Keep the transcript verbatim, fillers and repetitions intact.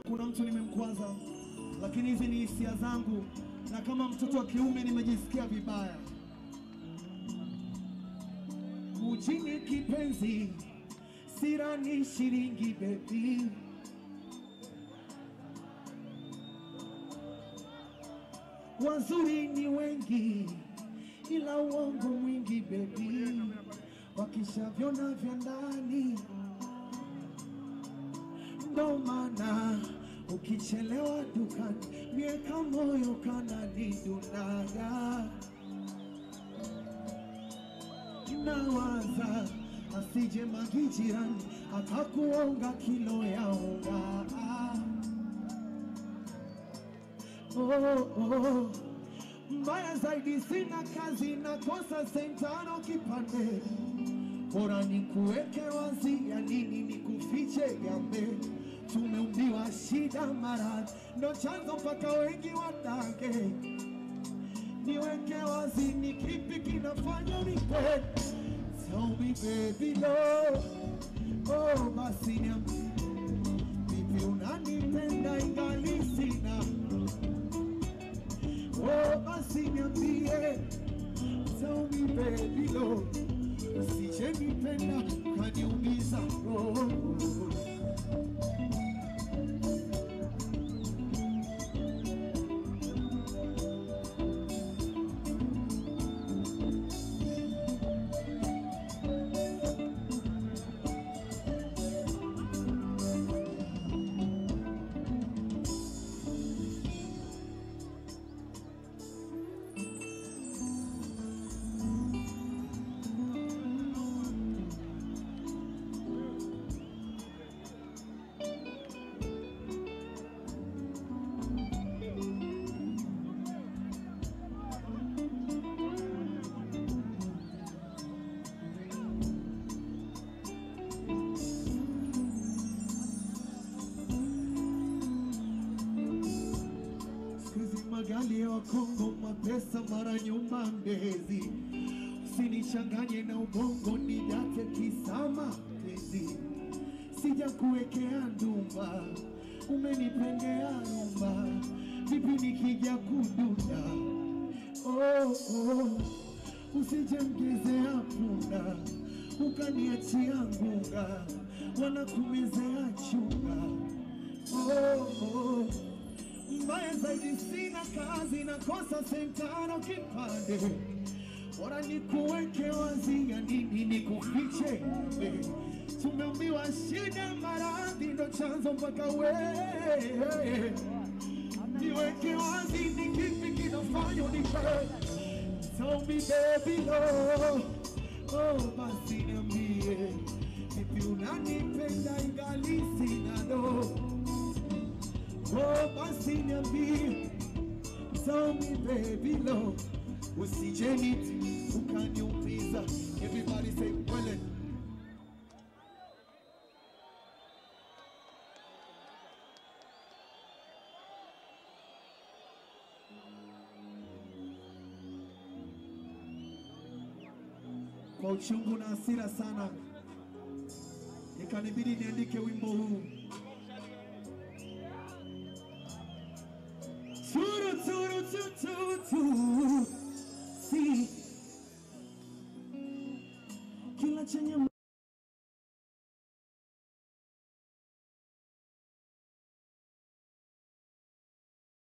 kuna mtu nimemkwaza, lakini hizi ni hisia zangu, na kama mtoto wa kiume nimejisikia vibaya. Mjini kipenzi, sira ni shilingi baby. Wazuri ni wengi, ila uongo mwingi baby. Wakisha vyona vya ndani, ndo maana ukichelewa dukani, mieka moyo kana nidunaga. Nawaza asije magijirani akakuonga kilo ya unga. Oh, oh. Mbaya zaidi sina kazi, nakosa sentano kipande. Bora nikuweke wazi, ya nini nikufiche gambe. Tumeumbiwa shida maradhi, ndo chanzo mpaka wengi watange. Niweke wazi, ni kipi kinafanya nipe. Tell me baby love, oh basi niambie, vipi unanipenda ingali sina. Oh basi niambie, tell me baby love, usije nipenda kaniumiza roho. Magali wa Kongo, mapesa mara nyuma Mbezi. Usinichanganye na ubongo, nidate kisama pezi. Sija kuwekea ndumba, umenipengea rumba. Vipi nikija kudunda, oh oh. Usije mgezea punda, ukaniachia ngunga. Wanakumezea chunga, oh oh. Mbaya zaidi sina kazi, nakosa sentano kipande. Bora nikuweke wazi, ya nini nikufiche. Tumeumbiwa shida maradhi, ndo chanzo mpaka we. Niweke wazi, ni kipi kinafanya nipe. Tell me baby love, oh basi niambie, vipi unanipenda ingali sina do. Oh basi niambie, tell me baby love, usije niti ukaniumiza. Everybody say well. Kwa uchungu na hasira sana, ikanibidi niandike wimbo huu. Turu turu tu tu tu